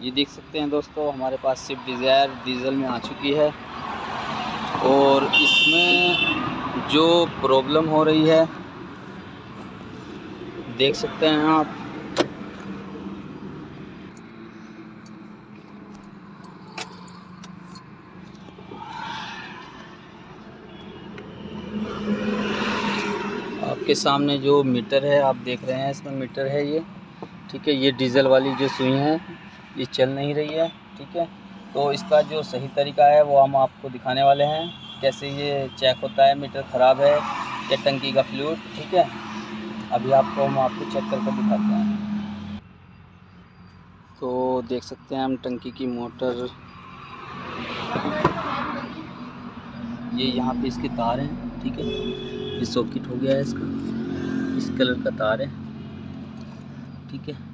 ये देख सकते हैं दोस्तों, हमारे पास स्विफ्ट डिज़ायर डीजल में आ चुकी है और इसमें जो प्रॉब्लम हो रही है देख सकते हैं आप। आपके सामने जो मीटर है आप देख रहे हैं, इसमें मीटर है ये, ठीक है। ये डीजल वाली जो सुई है ये चल नहीं रही है, ठीक है। तो इसका जो सही तरीका है वो हम आपको दिखाने वाले हैं, कैसे ये चेक होता है मीटर ख़राब है या टंकी का फ्लूइड, ठीक है। अभी हम आपको चेक करके दिखाते हैं। तो देख सकते हैं हम टंकी की मोटर, ये यहाँ पे इसके तार हैं, ठीक है। ये सॉकेट हो गया है इसका, इस कलर का तार है, ठीक है।